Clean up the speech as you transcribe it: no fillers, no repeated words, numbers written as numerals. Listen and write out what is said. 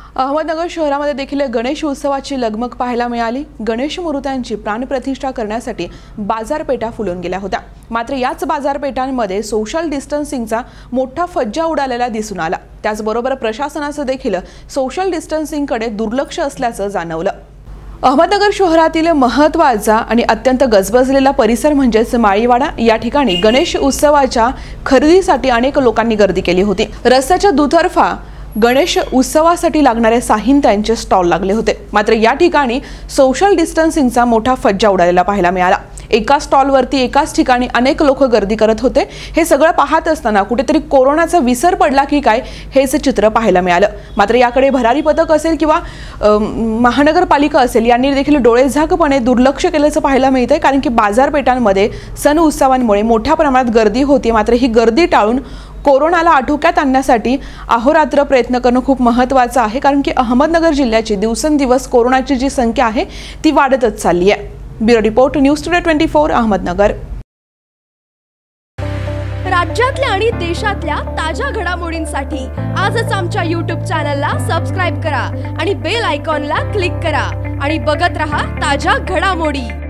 अहमदनगर शहरामध्ये देखील गणेश उत्सवाची लगमग पाहायला मिळाली। गणेश मूर्त्यांची प्राणप्रतिष्ठा करण्यासाठी बाजारपेठा फुलून गेल्या होत्या। मात्र याच बाजारपेठांमध्ये सोशल डिस्टन्सिंगचा मोठा फज्जा उडालेला दिसून आला। त्याचबरोबर प्रशासनाचं देखील सोशल डिस्टन्सिंगकडे दुर्लक्ष असल्याचं जाणवलं। अहमदनगर शहरातील महत्त्वाचा आणि अत्यंत गजबजलेला परिसर म्हणजेच माळीवाडा या ठिकाणी गणेश उत्सवाच्या खरेदीसाठी अनेक लोकांनी गर्दी केली होती। रस्त्याच्या दुतर्फा गणेश उत्सवासाठी लागणारे साहित्यांचे स्टॉल लागले होते। मात्र या ठिकाणी सोशल डिस्टन्सिंगचा मोठा फज्जा उडालेला पाहायला मिळाला। एका स्टॉलवरती एकाच ठिकाणी अनेक लोक गर्दी करत होते। हे सगळं पाहत असताना कुठेतरी कोरोनाचा विसर पडला की काय हेच चित्र पाहायला मिळालं। मात्र याकडे भरारी पथक असेल किंवा महानगरपालिका असेल यांनी देखील डोळेझाकपणे दुर्लक्ष केल्याचं पाहायला मिळतंय। कारण की बाजारपेठांमध्ये सण उत्सवांमुळे मोठ्या प्रमाणात गर्दी होती। मात्र ही गर्दी टाळून कोरोनाला आटोक्यात आणण्यासाठी अहोरात्र प्रयत्न करणं खूप महत्त्वाचं आहे। कारण की अहमदनगर जिल्ह्याची दिवसेंदिवस कोरोनाची जी संख्या आहे ती वाढतच चालली आहे। Bureau report news today 24 Ahmednagar. राज्यातल्या आणि देशातल्या ताज्या घडामोडींसाठी आजच आमच्या YouTube चॅनलला सबस्क्राइब करा आणि बेल आयकॉनला क्लिक करा आणि बघत रहा ताज्या घडामोडी।